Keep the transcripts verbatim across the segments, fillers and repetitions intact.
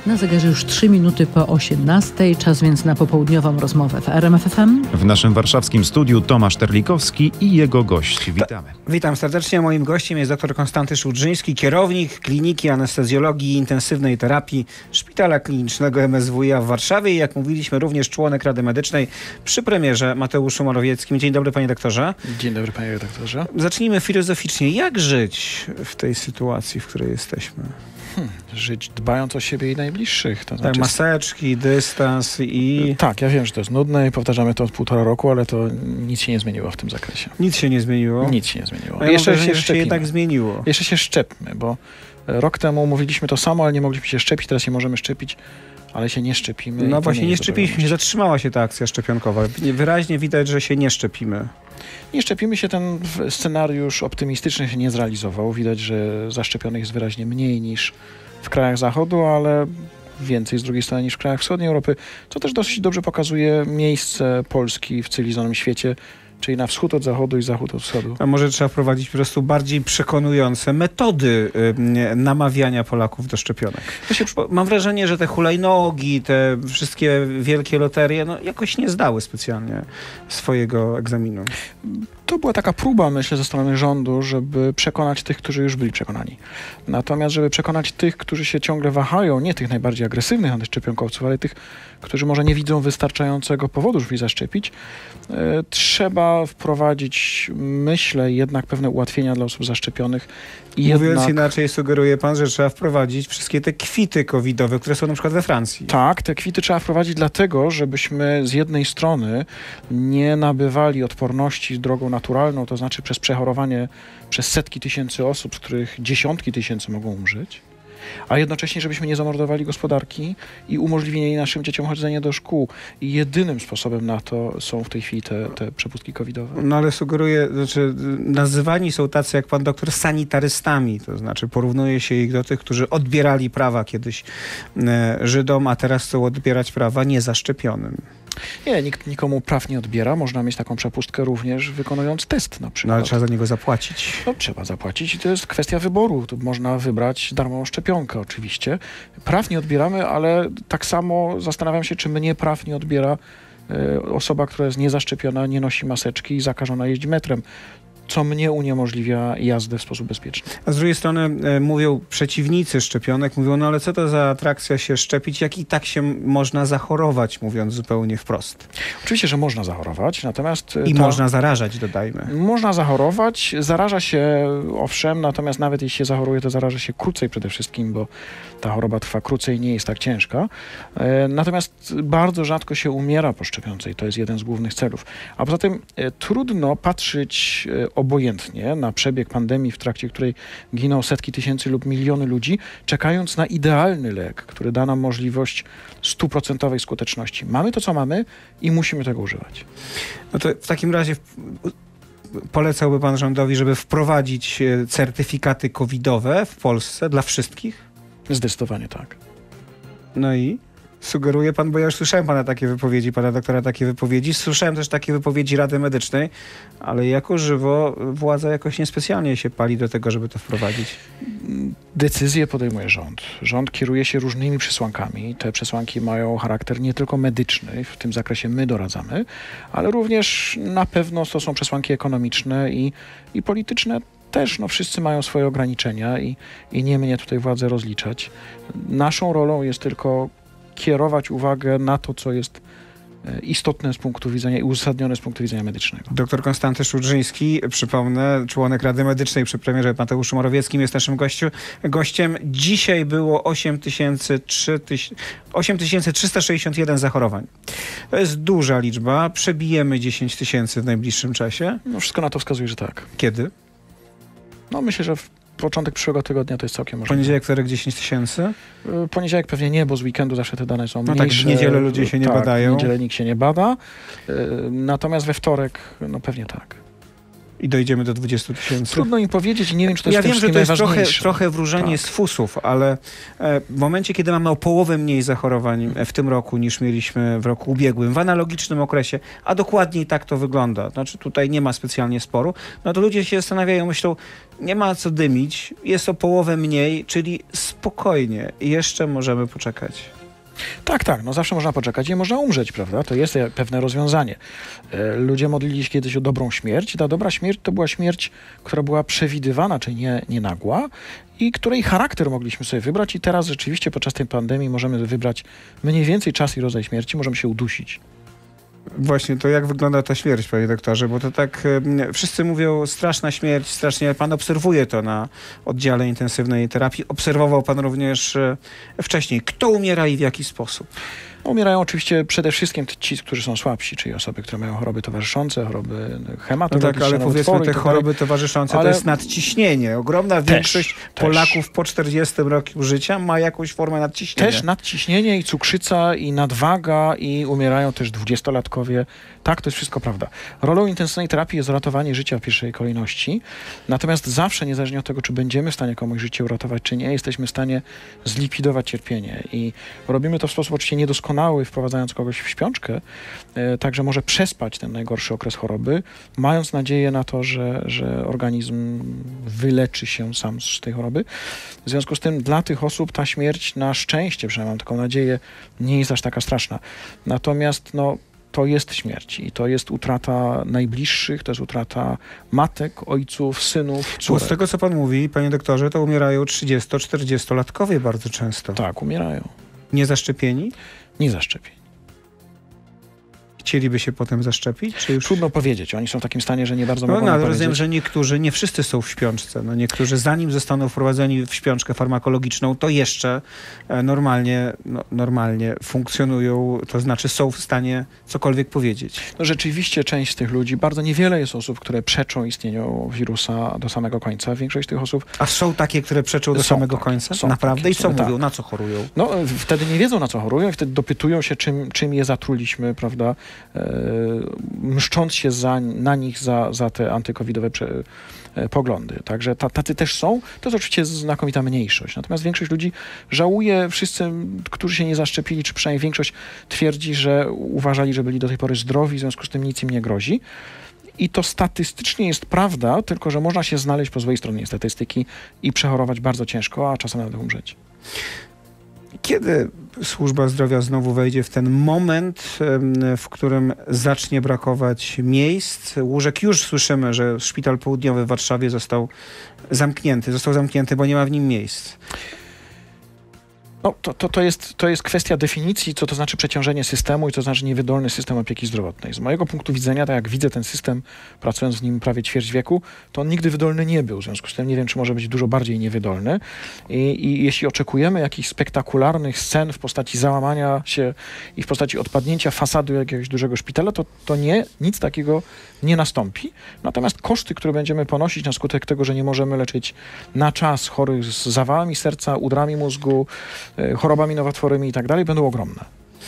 Na zegarze już trzy minuty po osiemnastej, czas więc na popołudniową rozmowę w R M F F M. W naszym warszawskim studiu Tomasz Terlikowski i jego gość. Witamy. Ta, witam serdecznie. Moim gościem jest dr Konstanty Szudrzyński, kierownik Kliniki Anestezjologii i Intensywnej Terapii Szpitala Klinicznego M S W iA w Warszawie i jak mówiliśmy również członek Rady Medycznej przy premierze Mateuszu Morawieckim. Dzień dobry, panie doktorze. Dzień dobry, panie redaktorze. Zacznijmy filozoficznie. Jak żyć w tej sytuacji, w której jesteśmy? Hmm, żyć dbając o siebie i najbliższych. To tak, znaczy... maseczki, dystans i... Tak, ja wiem, że to jest nudne i powtarzamy to od półtora roku, ale to nic się nie zmieniło w tym zakresie. Nic się nie zmieniło? Nic się nie zmieniło. Ja Jeszcze wrażenie, się, się jednak zmieniło. Jeszcze się szczepmy, bo rok temu mówiliśmy to samo, ale nie mogliśmy się szczepić, teraz się możemy szczepić, ale się nie szczepimy. No właśnie, nie, nie szczepiliśmy się, zatrzymała się ta akcja szczepionkowa. Wyraźnie widać, że się nie szczepimy. Nie szczepimy się, ten scenariusz optymistyczny się nie zrealizował. Widać, że zaszczepionych jest wyraźnie mniej niż w krajach Zachodu, ale więcej z drugiej strony niż w krajach wschodniej Europy, co też dosyć dobrze pokazuje miejsce Polski w cywilizowanym świecie, czyli na wschód od zachodu i zachód od wschodu. A może trzeba wprowadzić po prostu bardziej przekonujące metody y, namawiania Polaków do szczepionek? Bo mam wrażenie, że te hulajnogi, te wszystkie wielkie loterie, no jakoś nie zdały specjalnie swojego egzaminu. To była taka próba, myślę, ze strony rządu, żeby przekonać tych, którzy już byli przekonani. Natomiast, żeby przekonać tych, którzy się ciągle wahają, nie tych najbardziej agresywnych antyszczepionkowców, ale tych, którzy może nie widzą wystarczającego powodu, żeby zaszczepić, y, trzeba wprowadzić, myślę, jednak pewne ułatwienia dla osób zaszczepionych. I Mówiąc jednak... inaczej, sugeruje pan, że trzeba wprowadzić wszystkie te kwity covidowe, które są na przykład we Francji. Tak, te kwity trzeba wprowadzić dlatego, żebyśmy z jednej strony nie nabywali odporności drogą naturalną, to znaczy przez przechorowanie przez setki tysięcy osób, z których dziesiątki tysięcy mogą umrzeć, a jednocześnie, żebyśmy nie zamordowali gospodarki i umożliwili naszym dzieciom chodzenie do szkół. I jedynym sposobem na to są w tej chwili te, te przepustki covidowe. No ale sugeruję, znaczy nazywani są tacy jak pan doktor sanitarystami, to znaczy porównuje się ich do tych, którzy odbierali prawa kiedyś e, Żydom, a teraz chcą odbierać prawa niezaszczepionym. Nie, nikt nikomu praw nie odbiera. Można mieć taką przepustkę również wykonując test na przykład. No ale trzeba za niego zapłacić. No, trzeba zapłacić i to jest kwestia wyboru. Tu można wybrać darmową szczepionkę oczywiście. Praw nie odbieramy, ale tak samo zastanawiam się, czy mnie praw nie odbiera y, osoba, która jest niezaszczepiona, nie nosi maseczki i zakażona jeździ metrem, co mnie uniemożliwia jazdę w sposób bezpieczny. A z drugiej strony e, mówią przeciwnicy szczepionek, mówią, no ale co to za atrakcja się szczepić, jak i tak się można zachorować, mówiąc zupełnie wprost. Oczywiście, że można zachorować, natomiast... I to... można zarażać, dodajmy. Można zachorować, zaraża się owszem, natomiast nawet jeśli się zachoruje, to zaraża się krócej przede wszystkim, bo ta choroba trwa krócej, nie jest tak ciężka. E, natomiast bardzo rzadko się umiera po szczepionce i to jest jeden z głównych celów. A poza tym e, trudno patrzeć e, obojętnie na przebieg pandemii, w trakcie której giną setki tysięcy lub miliony ludzi, czekając na idealny lek, który da nam możliwość stuprocentowej skuteczności. Mamy to, co mamy i musimy tego używać. No to w takim razie polecałby pan rządowi, żeby wprowadzić certyfikaty covidowe w Polsce dla wszystkich? Zdecydowanie tak. No i? Sugeruje pan, bo ja już słyszałem pana takie wypowiedzi, pana doktora takie wypowiedzi, słyszałem też takie wypowiedzi Rady Medycznej, ale jako żywo władza jakoś niespecjalnie się pali do tego, żeby to wprowadzić. Decyzje podejmuje rząd. Rząd kieruje się różnymi przesłankami. Te przesłanki mają charakter nie tylko medyczny, w tym zakresie my doradzamy, ale również na pewno to są przesłanki ekonomiczne i, i polityczne. Też no, wszyscy mają swoje ograniczenia i, i nie mnie tutaj władzę rozliczać. Naszą rolą jest tylko kierować uwagę na to, co jest istotne z punktu widzenia i uzasadnione z punktu widzenia medycznego. Doktor Konstanty Szudrzyński, przypomnę, członek Rady Medycznej przy premierze Mateuszu Morawieckim jest naszym gościu, gościem. Dzisiaj było osiem tysięcy trzysta sześćdziesiąt jeden zachorowań. To jest duża liczba. Przebijemy dziesięć tysięcy w najbliższym czasie. No, wszystko na to wskazuje, że tak. Kiedy? No myślę, że w początek przyszłego tygodnia to jest całkiem możliwe. Poniedziałek, wtorek dziesięć tysięcy? Poniedziałek pewnie nie, bo z weekendu zawsze te dane są no mniejsze. Tak, w niedzielę ludzie się nie tak, badają. w niedzielę nikt się nie bada. Natomiast we wtorek, no pewnie tak. I dojdziemy do dwudziestu tysięcy. Trudno im powiedzieć i nie wiem, czy to jest Ja w tym wiem, że to jest trochę, najważniejsze. trochę wróżenie Tak. z fusów, ale e, w momencie, kiedy mamy o połowę mniej zachorowań w tym roku niż mieliśmy w roku ubiegłym, w analogicznym okresie, a dokładniej tak to wygląda, znaczy tutaj nie ma specjalnie sporu, no to ludzie się zastanawiają, myślą, nie ma co dymić, jest o połowę mniej, czyli spokojnie, jeszcze możemy poczekać. Tak, tak, no zawsze można poczekać i można umrzeć, prawda? To jest pewne rozwiązanie. E, Ludzie modlili się kiedyś o dobrą śmierć i ta dobra śmierć to była śmierć, która była przewidywana, czyli nie, nie nagła i której charakter mogliśmy sobie wybrać i teraz rzeczywiście podczas tej pandemii możemy wybrać mniej więcej czas i rodzaj śmierci, możemy się udusić. Właśnie, to jak wygląda ta śmierć, panie doktorze? Bo to tak, e, wszyscy mówią straszna śmierć, strasznie, pan obserwuje to na oddziale intensywnej terapii. Obserwował pan również e, wcześniej. Kto umiera i w jaki sposób? No, umierają oczywiście przede wszystkim ci, którzy są słabsi, czyli osoby, które mają choroby towarzyszące, choroby No hematologiczne, tak, ale powiedzmy nowotwory te i tak dalej. choroby towarzyszące, Ale- to jest nadciśnienie. Ogromna większość też. Polaków po czterdziestym roku życia ma jakąś formę nadciśnienia. Też nadciśnienie i cukrzyca i nadwaga i umierają też dwudziestolatkowie. Tak, to jest wszystko prawda. Rolą intensywnej terapii jest ratowanie życia w pierwszej kolejności. Natomiast zawsze, niezależnie od tego, czy będziemy w stanie komuś życie uratować, czy nie, jesteśmy w stanie zlikwidować cierpienie. I robimy to w sposób oczywiście niedoskonały, wprowadzając kogoś w śpiączkę, e, także może przespać ten najgorszy okres choroby, mając nadzieję na to, że, że organizm wyleczy się sam z tej choroby. W związku z tym dla tych osób ta śmierć, na szczęście, przynajmniej mam taką nadzieję, nie jest aż taka straszna. Natomiast no, to jest śmierć i to jest utrata najbliższych, to jest utrata matek, ojców, synów, Bo córek. z tego, co pan mówi, panie doktorze, to umierają trzydziesto-czterdziestolatkowie bardzo często. Tak, umierają. Niezaszczepieni? Nie zaszczepień. Chcieliby się potem zaszczepić? Czy już... Trudno powiedzieć. Oni są w takim stanie, że nie bardzo No, mogą no nam ale rozumiem, powiedzieć. że niektórzy, nie wszyscy są w śpiączce. No, niektórzy zanim zostaną wprowadzeni w śpiączkę farmakologiczną, to jeszcze e, normalnie, no, normalnie funkcjonują, to znaczy są w stanie cokolwiek powiedzieć. No, rzeczywiście część z tych ludzi, bardzo niewiele jest osób, które przeczą istnieniu wirusa do samego końca. Większość tych osób, A są takie, które przeczą do Są samego takie, końca? są Naprawdę? takie, I co są, mówią? tak. Na co chorują? no wtedy nie wiedzą, na co chorują i wtedy dopytują się, czym, czym je zatruliśmy, prawda, e, mszcząc się za, na nich za, za te antykowidowe prze, e, poglądy. Także ta, tacy też są. To jest oczywiście znakomita mniejszość. Natomiast większość ludzi żałuje, wszyscy, którzy się nie zaszczepili, czy przynajmniej większość twierdzi, że uważali, że byli do tej pory zdrowi, w związku z tym nic im nie grozi. I to statystycznie jest prawda, tylko że można się znaleźć po złej stronie statystyki i przechorować bardzo ciężko, a czasem nawet umrzeć. Kiedy służba zdrowia znowu wejdzie w ten moment, em, w którym zacznie brakować miejsc, łóżek? Już słyszymy, że szpital południowy w Warszawie został zamknięty. Został zamknięty, bo nie ma w nim miejsc. No, to, to, to, jest, to jest kwestia definicji, co to znaczy przeciążenie systemu i co to znaczy niewydolny system opieki zdrowotnej. Z mojego punktu widzenia, tak jak widzę ten system, pracując w nim prawie ćwierć wieku, to on nigdy wydolny nie był. W związku z tym nie wiem, czy może być dużo bardziej niewydolny. I, i jeśli oczekujemy jakichś spektakularnych scen w postaci załamania się i w postaci odpadnięcia fasady jakiegoś dużego szpitala, to, to nie, nic takiego nie nastąpi. Natomiast koszty, które będziemy ponosić na skutek tego, że nie możemy leczyć na czas chorych z zawałami serca, udrami mózgu, chorobami nowotworowymi i tak dalej, będą ogromne.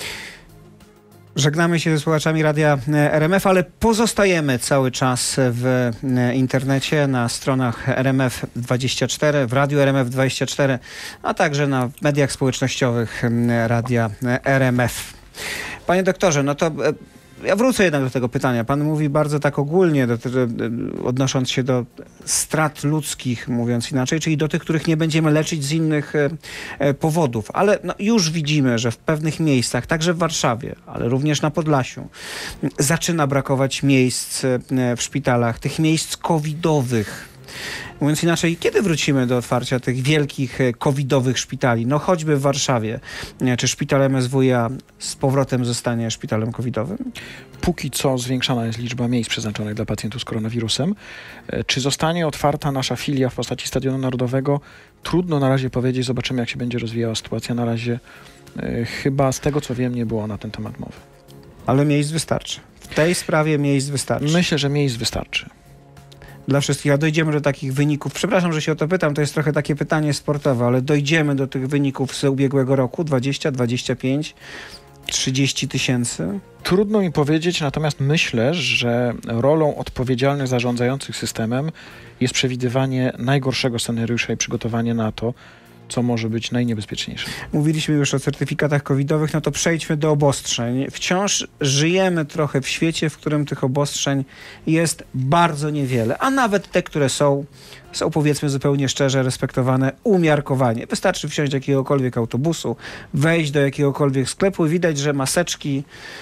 Żegnamy się ze słuchaczami Radia R M F, ale pozostajemy cały czas w internecie, na stronach R M F dwadzieścia cztery, w Radiu R M F dwadzieścia cztery, a także na mediach społecznościowych Radia R M F. Panie doktorze, no to ja wrócę jednak do tego pytania. Pan mówi bardzo tak ogólnie, do, odnosząc się do strat ludzkich, mówiąc inaczej, czyli do tych, których nie będziemy leczyć z innych e, powodów. Ale no, już widzimy, że w pewnych miejscach, także w Warszawie, ale również na Podlasiu, zaczyna brakować miejsc e, w szpitalach, tych miejsc covidowych. Mówiąc inaczej, kiedy wrócimy do otwarcia tych wielkich covidowych szpitali? No choćby w Warszawie. Czy szpital M S W iA z powrotem zostanie szpitalem covidowym? Póki co zwiększana jest liczba miejsc przeznaczonych dla pacjentów z koronawirusem. Czy zostanie otwarta nasza filia w postaci Stadionu Narodowego? Trudno na razie powiedzieć. Zobaczymy, jak się będzie rozwijała sytuacja. Na razie e, chyba z tego, co wiem, nie było na ten temat mowy. Ale miejsc wystarczy. W tej sprawie miejsc wystarczy. Myślę, że miejsc wystarczy. Dla wszystkich, a dojdziemy do takich wyników. Przepraszam, że się o to pytam, to jest trochę takie pytanie sportowe, ale dojdziemy do tych wyników z ubiegłego roku, dwadzieścia, dwadzieścia pięć. trzydzieści tysięcy? Trudno mi powiedzieć, natomiast myślę, że rolą odpowiedzialnych zarządzających systemem jest przewidywanie najgorszego scenariusza i przygotowanie na to, co może być najniebezpieczniejsze. Mówiliśmy już o certyfikatach covidowych, no to przejdźmy do obostrzeń. Wciąż żyjemy trochę w świecie, w którym tych obostrzeń jest bardzo niewiele, a nawet te, które są, są powiedzmy zupełnie szczerze respektowane umiarkowanie. Wystarczy wsiąść do jakiegokolwiek autobusu, wejść do jakiegokolwiek sklepu i widać, że maseczki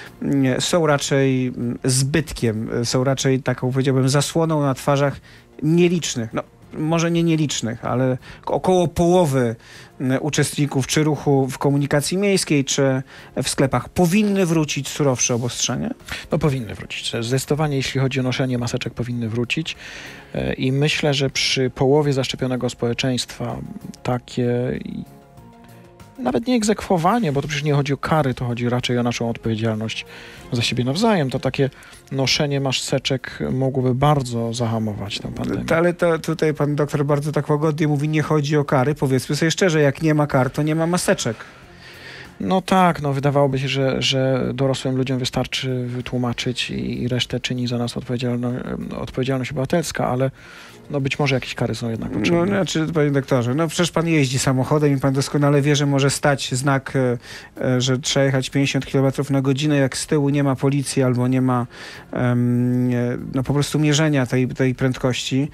są raczej zbytkiem, są raczej taką, powiedziałbym, zasłoną na twarzach nielicznych. No, może nie nielicznych, ale około połowy uczestników czy ruchu w komunikacji miejskiej, czy w sklepach powinny wrócić surowsze obostrzenia? No powinny wrócić. Zdecydowanie jeśli chodzi o noszenie maseczek powinny wrócić i myślę, że przy połowie zaszczepionego społeczeństwa takie nawet nie egzekwowanie, bo to przecież nie chodzi o kary, to chodzi raczej o naszą odpowiedzialność za siebie nawzajem. To takie noszenie maseczek mogłoby bardzo zahamować tę pandemię. Ale to tutaj pan doktor bardzo tak łagodnie mówi, nie chodzi o kary. Powiedzmy sobie szczerze, jak nie ma kar, to nie ma maseczek. No tak, no wydawałoby się, że, że dorosłym ludziom wystarczy wytłumaczyć i, i resztę czyni za nas odpowiedzialno, odpowiedzialność obywatelska, ale no być może jakieś kary są jednak potrzebne. No, znaczy, panie doktorze, no przecież pan jeździ samochodem i pan doskonale wie, że może stać znak, e, że trzeba jechać pięćdziesiąt kilometrów na godzinę, jak z tyłu nie ma policji albo nie ma um, no po prostu mierzenia tej, tej prędkości.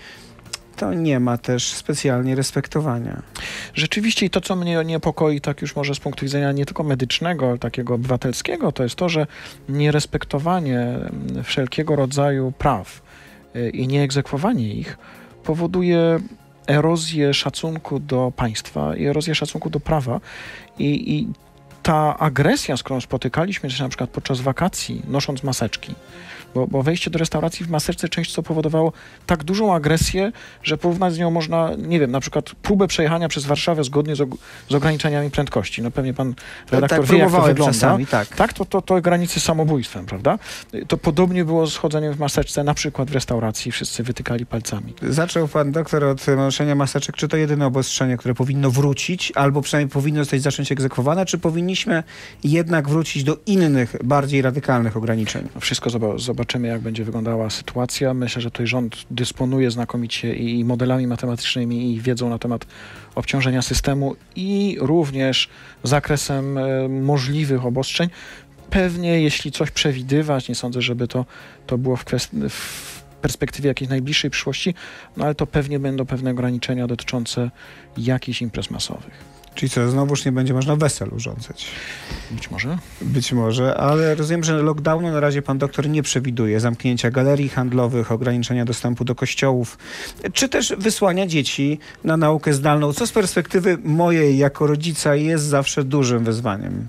To nie ma też specjalnie respektowania. Rzeczywiście i to, co mnie niepokoi, tak już może z punktu widzenia nie tylko medycznego, ale takiego obywatelskiego, to jest to, że nierespektowanie wszelkiego rodzaju praw i nieegzekwowanie ich powoduje erozję szacunku do państwa i erozję szacunku do prawa i, i ta agresja, z którą spotykaliśmy się na przykład podczas wakacji, nosząc maseczki, bo, bo wejście do restauracji w maseczce często powodowało tak dużą agresję, że porównać z nią można, nie wiem, na przykład próbę przejechania przez Warszawę zgodnie z, og z ograniczeniami prędkości. No pewnie pan redaktor tak, wie, jak to wygląda. Czasami, tak, tak to, to, to granicy samobójstwem, prawda? To podobnie było z chodzeniem w maseczce, na przykład w restauracji, wszyscy wytykali palcami. Zaczął pan doktor od noszenia maseczek. Czy to jedyne obostrzenie, które powinno wrócić, albo przynajmniej powinno zostać zacząć egzekwowane, czy powinniśmy jednak wrócić do innych, bardziej radykalnych ograniczeń? Wszystko zobaczymy, jak będzie wyglądała sytuacja. Myślę, że tutaj rząd dysponuje znakomicie i modelami matematycznymi, i wiedzą na temat obciążenia systemu, i również zakresem e, możliwych obostrzeń. Pewnie, jeśli coś przewidywać, nie sądzę, żeby to, to było w, kwest- w perspektywie jakiejś najbliższej przyszłości, no ale to pewnie będą pewne ograniczenia dotyczące jakichś imprez masowych. Czyli co, znowuż nie będzie można wesel urządzać? Być może. Być może, ale rozumiem, że lockdownu na razie pan doktor nie przewiduje. Zamknięcia galerii handlowych, ograniczenia dostępu do kościołów, czy też wysłania dzieci na naukę zdalną, co z perspektywy mojej jako rodzica jest zawsze dużym wyzwaniem.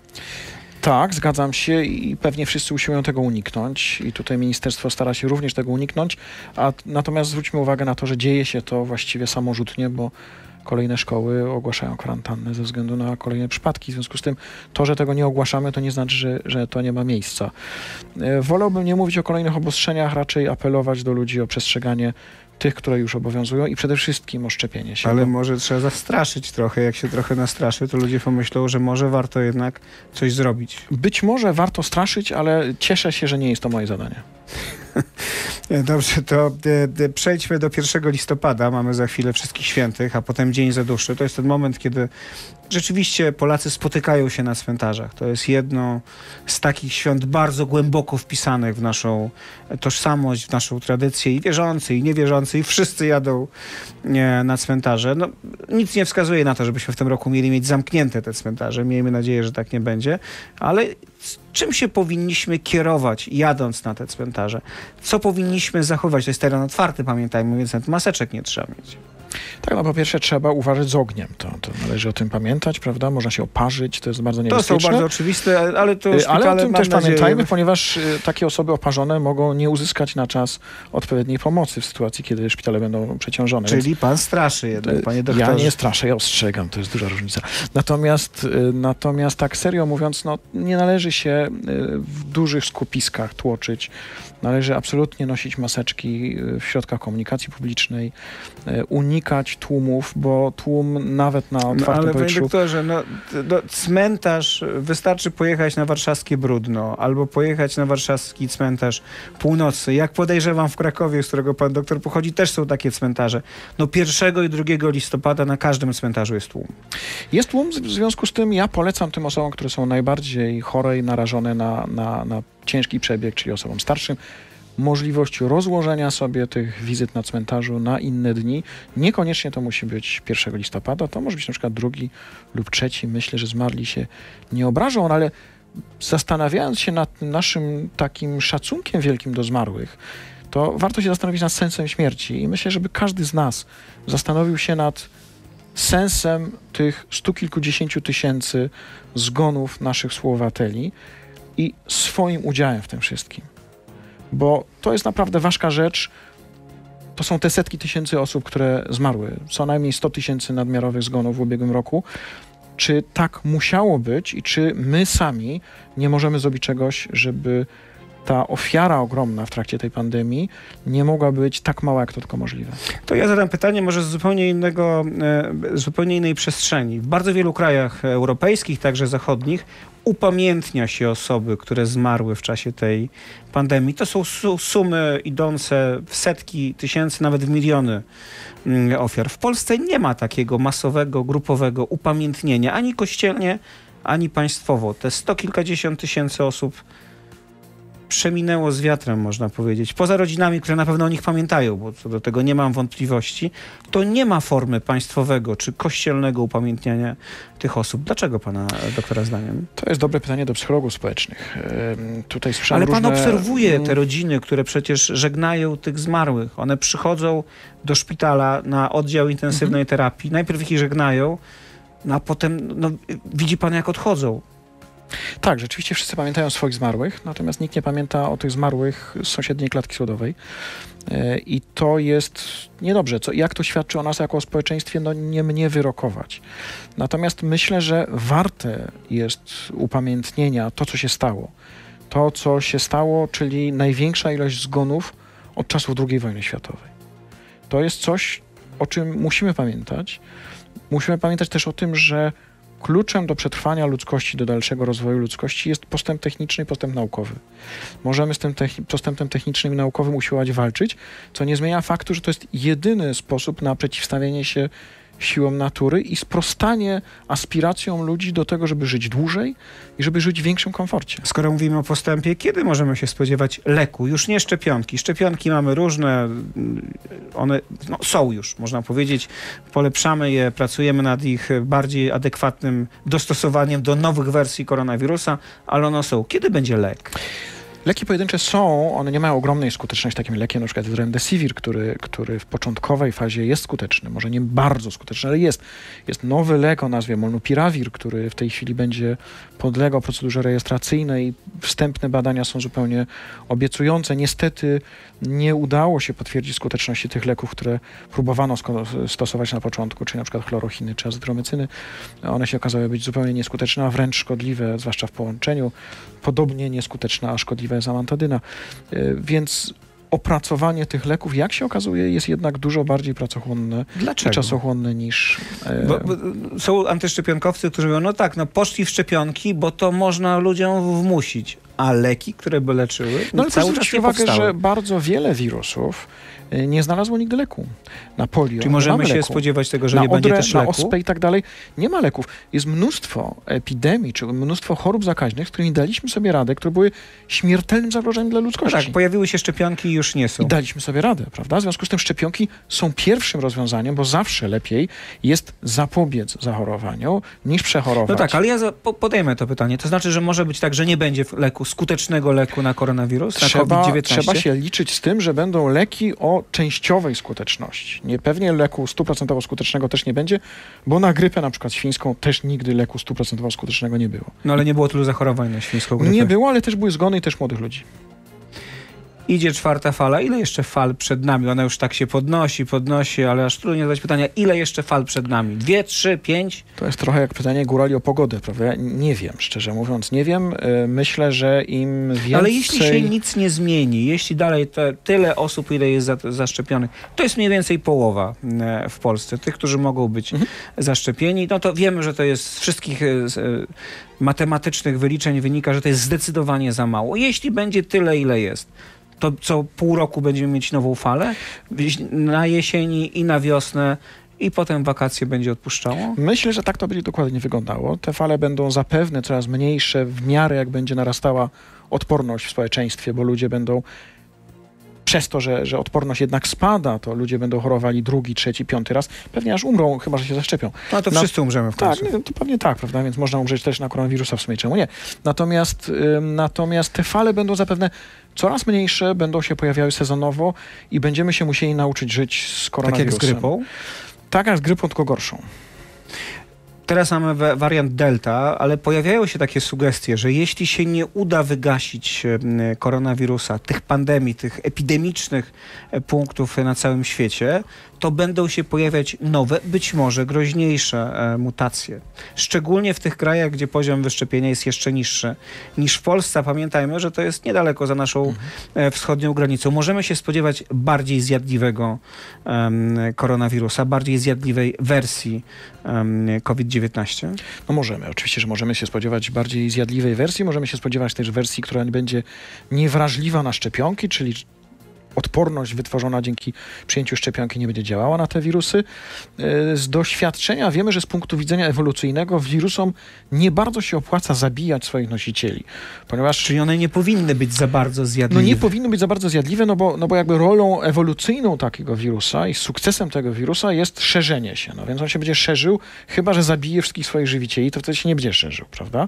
Tak, zgadzam się i pewnie wszyscy usiłują tego uniknąć i tutaj ministerstwo stara się również tego uniknąć, a natomiast zwróćmy uwagę na to, że dzieje się to właściwie samorzutnie, bo kolejne szkoły ogłaszają kwarantannę ze względu na kolejne przypadki. W związku z tym to, że tego nie ogłaszamy, to nie znaczy, że, że to nie ma miejsca. Wolałbym nie mówić o kolejnych obostrzeniach, raczej apelować do ludzi o przestrzeganie tych, które już obowiązują i przede wszystkim o szczepienie się. Ale bo... może trzeba zastraszyć trochę. Jak się trochę nastraszy, to ludzie pomyślą, że może warto jednak coś zrobić. Być może warto straszyć, ale cieszę się, że nie jest to moje zadanie. Dobrze, to e, przejdźmy do pierwszego listopada. Mamy za chwilę Wszystkich Świętych, a potem Dzień Zaduszy. To jest ten moment, kiedy rzeczywiście Polacy spotykają się na cmentarzach. To jest jedno z takich świąt bardzo głęboko wpisanych w naszą tożsamość, w naszą tradycję, i wierzący, i niewierzący, i wszyscy jadą e, na cmentarze. No, nic nie wskazuje na to, żebyśmy w tym roku mieli mieć zamknięte te cmentarze. Miejmy nadzieję, że tak nie będzie. Ale czym się powinniśmy kierować, jadąc na te cmentarze? Co powinniśmy zachować? To jest teren otwarty, pamiętajmy, więc nawet maseczek nie trzeba mieć. Tak, no po pierwsze trzeba uważać z ogniem. To, to należy o tym pamiętać, prawda? Można się oparzyć, to jest bardzo niebezpieczne. To są bardzo oczywiste, ale to Ale o tym też nadzieję... pamiętajmy, ponieważ takie osoby oparzone mogą nie uzyskać na czas odpowiedniej pomocy w sytuacji, kiedy szpitale będą przeciążone. Czyli Więc pan straszy jednak, panie doktorze. Ja nie straszę, ja ostrzegam, to jest duża różnica. Natomiast, natomiast tak serio mówiąc, no, nie należy się w dużych skupiskach tłoczyć. Należy absolutnie nosić maseczki w środkach komunikacji publicznej, unikać unikać tłumów, bo tłum nawet na otwartym no, ale powietrzu... panie doktorze, no, no, cmentarz, wystarczy pojechać na warszawskie Brudno albo pojechać na warszawski cmentarz Północny. Jak podejrzewam w Krakowie, z którego pan doktor pochodzi, też są takie cmentarze. No pierwszego i drugiego listopada na każdym cmentarzu jest tłum. Jest tłum, w związku z tym ja polecam tym osobom, które są najbardziej chore i narażone na, na, na ciężki przebieg, czyli osobom starszym, możliwość rozłożenia sobie tych wizyt na cmentarzu na inne dni. Niekoniecznie to musi być pierwszego listopada, to może być na przykład drugi lub trzeci. Myślę, że zmarli się nie obrażą, ale zastanawiając się nad naszym takim szacunkiem wielkim do zmarłych, to warto się zastanowić nad sensem śmierci i myślę, żeby każdy z nas zastanowił się nad sensem tych stu kilkudziesięciu tysięcy zgonów naszych współobywateli i swoim udziałem w tym wszystkim. Bo to jest naprawdę ważka rzecz. To są te setki tysięcy osób, które zmarły. Co najmniej sto tysięcy nadmiarowych zgonów w ubiegłym roku. Czy tak musiało być i czy my sami nie możemy zrobić czegoś, żeby ta ofiara ogromna w trakcie tej pandemii nie mogła być tak mała, jak to tylko możliwe? To ja zadam pytanie może z zupełnie innego, z zupełnie innej przestrzeni. W bardzo wielu krajach europejskich, także zachodnich, upamiętnia się osoby, które zmarły w czasie tej pandemii. To są su- sumy idące w setki tysięcy, nawet w miliony ofiar. W Polsce nie ma takiego masowego, grupowego upamiętnienia, ani kościelnie, ani państwowo. Te sto kilkadziesiąt tysięcy osób przeminęło z wiatrem, można powiedzieć. Poza rodzinami, które na pewno o nich pamiętają, bo co do tego nie mam wątpliwości, to nie ma formy państwowego czy kościelnego upamiętniania tych osób. Dlaczego pana doktora zdaniem? To jest dobre pytanie do psychologów społecznych. Ym, tutaj Ale pan różne... obserwuje te rodziny, które przecież żegnają tych zmarłych. One przychodzą do szpitala na oddział intensywnej mhm. terapii. Najpierw ich żegnają, no a potem no, widzi pan, jak odchodzą. Tak, rzeczywiście wszyscy pamiętają swoich zmarłych, natomiast nikt nie pamięta o tych zmarłych z sąsiedniej klatki schodowej. I to jest niedobrze. Co, jak to świadczy o nas jako o społeczeństwie? No nie mnie wyrokować. Natomiast myślę, że warte jest upamiętnienia to, co się stało. To, co się stało, czyli największa ilość zgonów od czasów drugiej wojny światowej. To jest coś, o czym musimy pamiętać. Musimy pamiętać też o tym, że kluczem do przetrwania ludzkości, do dalszego rozwoju ludzkości jest postęp techniczny i postęp naukowy. Możemy z tym techni- postępem technicznym i naukowym usiłować walczyć, co nie zmienia faktu, że to jest jedyny sposób na przeciwstawienie się siłom natury i sprostanie aspiracjom ludzi do tego, żeby żyć dłużej i żeby żyć w większym komforcie. Skoro mówimy o postępie, kiedy możemy się spodziewać leku? Już nie szczepionki. Szczepionki mamy różne, one no, są już, można powiedzieć. Polepszamy je, pracujemy nad ich bardziej adekwatnym dostosowaniem do nowych wersji koronawirusa, ale one są. Kiedy będzie lek? Leki pojedyncze są, one nie mają ogromnej skuteczności. Takim lekiem na przykład jest Remdesivir, który, który w początkowej fazie jest skuteczny, może nie bardzo skuteczny, ale jest. Jest nowy lek o nazwie Molnupiravir, który w tej chwili będzie podlegał procedurze rejestracyjnej. Wstępne badania są zupełnie obiecujące. Niestety nie udało się potwierdzić skuteczności tych leków, które próbowano sko- stosować na początku, czyli na przykład chlorochiny czy azytromycyny. One się okazały być zupełnie nieskuteczne, a wręcz szkodliwe, zwłaszcza w połączeniu. Podobnie nieskuteczna, a szkodliwa jest amantadyna. Więc opracowanie tych leków, jak się okazuje, jest jednak dużo bardziej pracochłonne Dlaczego? i czasochłonne niż... E... Bo, bo są antyszczepionkowcy, którzy mówią, no tak, no poszli w szczepionki, bo to można ludziom wmusić. A leki, które by leczyły, no ale cały czas nie uwagę, powstały. że bardzo wiele wirusów nie znalazło nigdy leku. Na polio Czyli możemy się leku. spodziewać tego, że na nie odrę, będzie też na leku? ospę i tak dalej. Nie ma leków. Jest mnóstwo epidemii, czy mnóstwo chorób zakaźnych, z którymi daliśmy sobie radę, które były śmiertelnym zagrożeniem dla ludzkości. No tak, pojawiły się szczepionki i już nie są. I daliśmy sobie radę, prawda? W związku z tym szczepionki są pierwszym rozwiązaniem, bo zawsze lepiej jest zapobiec zachorowaniu, niż przechorować. No tak, ale ja za, po, podejmę to pytanie. To znaczy, że może być tak, że nie będzie leku, skutecznego leku na koronawirus, na trzeba, COVID dziewiętnaście? trzeba się liczyć z tym, że będą leki o częściowej skuteczności. Nie, pewnie leku stuprocentowo skutecznego też nie będzie, bo na grypę na przykład świńską też nigdy leku stuprocentowo skutecznego nie było. No ale nie było tylu zachorowań na świńską grypę. Nie było, ale też były zgony i też młodych ludzi. Idzie czwarta fala. Ile jeszcze fal przed nami? Ona już tak się podnosi, podnosi, ale aż trudno zadać pytania, ile jeszcze fal przed nami? Dwie, trzy, pięć? To jest trochę jak pytanie górali o pogodę, prawda? Ja nie wiem, szczerze mówiąc, nie wiem. Myślę, że im więcej... Ale jeśli się nic nie zmieni, jeśli dalej te, tyle osób, ile jest za, zaszczepionych, to jest mniej więcej połowa w Polsce, tych, którzy mogą być mhm. zaszczepieni, no to wiemy, że to jest z wszystkich z, matematycznych wyliczeń wynika, że to jest zdecydowanie za mało. Jeśli będzie tyle, ile jest, to co pół roku będziemy mieć nową falę na jesieni i na wiosnę i potem wakacje będzie odpuszczało? Myślę, że tak to będzie dokładnie wyglądało. Te fale będą zapewne coraz mniejsze w miarę jak będzie narastała odporność w społeczeństwie, bo ludzie będą przez to, że, że odporność jednak spada, to ludzie będą chorowali drugi, trzeci, piąty raz. Pewnie aż umrą, chyba że się zaszczepią. No to Na... wszyscy umrzemy w końcu. Tak, to pewnie tak, prawda? Więc można umrzeć też na koronawirusa w sumie, czemu nie? Natomiast, ym, natomiast te fale będą zapewne coraz mniejsze, będą się pojawiały sezonowo i będziemy się musieli nauczyć żyć z koronawirusem. Tak jak z grypą? Tak jak z grypą, tylko gorszą. Teraz mamy wariant Delta, ale pojawiają się takie sugestie, że jeśli się nie uda wygasić koronawirusa, tych pandemii, tych epidemicznych punktów na całym świecie, to będą się pojawiać nowe, być może groźniejsze mutacje. Szczególnie w tych krajach, gdzie poziom wyszczepienia jest jeszcze niższy niż w Polsce. Pamiętajmy, że to jest niedaleko za naszą mhm. wschodnią granicą. Możemy się spodziewać bardziej zjadliwego um, koronawirusa, bardziej zjadliwej wersji um, COVID dziewiętnaście? No możemy. Oczywiście, że możemy się spodziewać bardziej zjadliwej wersji. Możemy się spodziewać też wersji, która będzie niewrażliwa na szczepionki, czyli odporność wytworzona dzięki przyjęciu szczepionki nie będzie działała na te wirusy. Z doświadczenia wiemy, że z punktu widzenia ewolucyjnego wirusom nie bardzo się opłaca zabijać swoich nosicieli, ponieważ... Czyli one nie powinny być za bardzo zjadliwe. No nie powinny być za bardzo zjadliwe, no bo, no bo jakby rolą ewolucyjną takiego wirusa i sukcesem tego wirusa jest szerzenie się. No więc on się będzie szerzył, chyba że zabije wszystkich swoich żywicieli, to wtedy się nie będzie szerzył, prawda?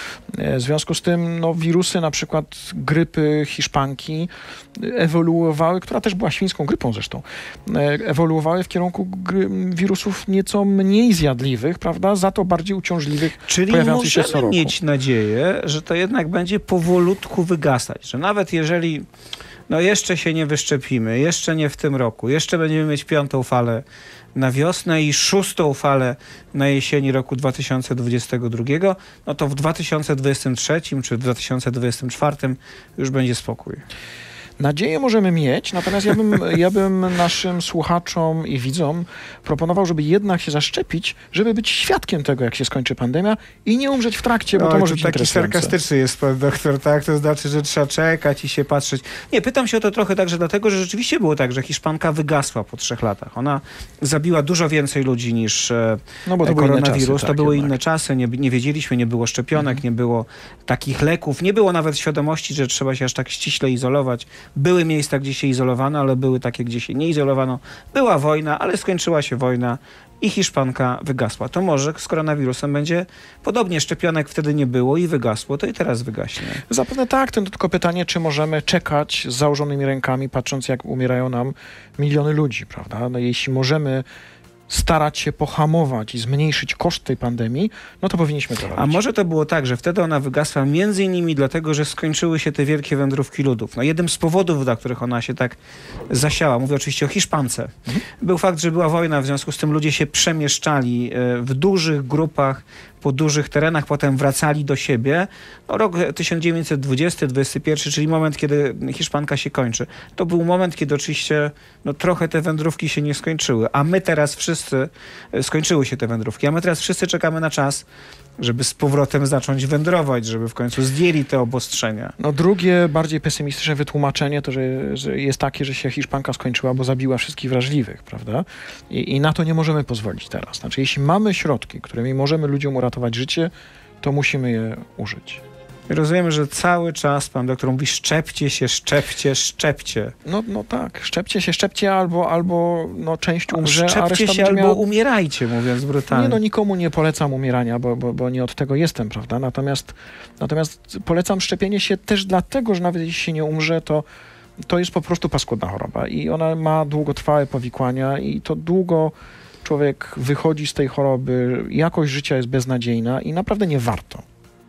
W związku z tym no, wirusy na przykład grypy hiszpanki ewoluowały, która też była świńską grypą zresztą, ewoluowały w kierunku wirusów nieco mniej zjadliwych, prawda, za to bardziej uciążliwych, czyli pojawiających się co możemy roku. mieć nadzieję, że to jednak będzie powolutku wygasać, że nawet jeżeli no jeszcze się nie wyszczepimy, jeszcze nie w tym roku, jeszcze będziemy mieć piątą falę na wiosnę i szóstą falę na jesieni roku dwa tysiące dwudziestego drugiego, no to w dwa tysiące dwudziestym trzecim czy w dwa tysiące dwudziestym czwartym już będzie spokój. Nadzieję możemy mieć, natomiast ja bym, ja bym naszym słuchaczom i widzom proponował, żeby jednak się zaszczepić, żeby być świadkiem tego, jak się skończy pandemia i nie umrzeć w trakcie, bo no, to może to być taki interesujące. Sarkastyczny jest pan doktor, tak? To znaczy, że trzeba czekać i się patrzeć. Nie, pytam się o to trochę także dlatego, że rzeczywiście było tak, że Hiszpanka wygasła po trzech latach. Ona zabiła dużo więcej ludzi niż no, bo to koronawirus. Czasy, tak, to były jednak inne czasy, nie, nie wiedzieliśmy, nie było szczepionek, mhm. nie było takich leków, nie było nawet świadomości, że trzeba się aż tak ściśle izolować. Były miejsca, gdzie się izolowano, ale były takie, gdzie się nie izolowano. Była wojna, ale skończyła się wojna i Hiszpanka wygasła. To może z koronawirusem będzie podobnie. Szczepionek wtedy nie było i wygasło, to i teraz wygaśnie. Zapewne tak, to tylko pytanie, czy możemy czekać z założonymi rękami, patrząc jak umierają nam miliony ludzi, prawda? No, jeśli możemy starać się pohamować i zmniejszyć koszt tej pandemii, no to powinniśmy to robić. A może to było tak, że wtedy ona wygasła między innymi dlatego, że skończyły się te wielkie wędrówki ludów. No jednym z powodów, dla których ona się tak zasiała, mówię oczywiście o Hiszpance, mhm. był fakt, że była wojna, w związku z tym ludzie się przemieszczali w dużych grupach, po dużych terenach, potem wracali do siebie. No, rok tysiąc dziewięćset dwudziesty dwudziesty pierwszy, czyli moment, kiedy Hiszpanka się kończy. To był moment, kiedy oczywiście no, trochę te wędrówki się nie skończyły, a my teraz wszyscy, skończyły się te wędrówki, a my teraz wszyscy czekamy na czas, żeby z powrotem zacząć wędrować, żeby w końcu zdjęli te obostrzenia. No drugie, bardziej pesymistyczne wytłumaczenie to, że, że jest takie, że się Hiszpanka skończyła, bo zabiła wszystkich wrażliwych, prawda? I, I na to nie możemy pozwolić teraz. Znaczy, jeśli mamy środki, którymi możemy ludziom uratować życie, to musimy je użyć. Rozumiemy, że cały czas pan doktor mówi szczepcie się, szczepcie, szczepcie. No, no tak, szczepcie się, szczepcie albo, albo no, część umrze, szczepcie a reszta się albo miała... umierajcie, mówiąc brutalnie. Nie, no nikomu nie polecam umierania, bo, bo, bo nie od tego jestem, prawda? Natomiast, natomiast polecam szczepienie się też dlatego, że nawet jeśli się nie umrze, to to jest po prostu paskudna choroba i ona ma długotrwałe powikłania i to długo człowiek wychodzi z tej choroby, jakość życia jest beznadziejna i naprawdę nie warto.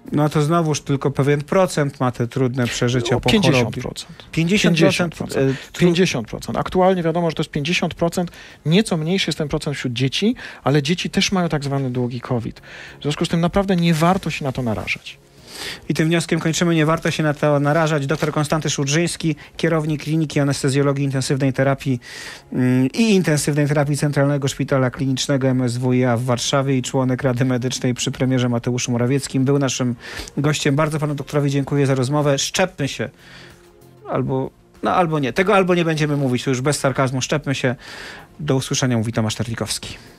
No to znowuż tylko pewien procent ma te trudne przeżycia O po pięćdziesiąt chorobie. procent. pięćdziesiąt procent. pięćdziesiąt procent. Aktualnie wiadomo, że to jest pięćdziesiąt procent. Nieco mniejszy jest ten procent wśród dzieci, ale dzieci też mają tak zwany długi COVID. W związku z tym naprawdę nie warto się na to narażać. I tym wnioskiem kończymy. Nie warto się na to narażać. Doktor Konstanty Szudrzyński, kierownik Kliniki Anestezjologii Intensywnej Terapii mm, i Intensywnej Terapii Centralnego Szpitala Klinicznego M S W i A w Warszawie i członek Rady Medycznej przy premierze Mateuszu Morawieckim, był naszym gościem. Bardzo panu doktorowi dziękuję za rozmowę. Szczepmy się. Albo, no albo nie. Tego albo nie będziemy mówić. To już bez sarkazmu. Szczepmy się. Do usłyszenia, mówi Tomasz Terlikowski.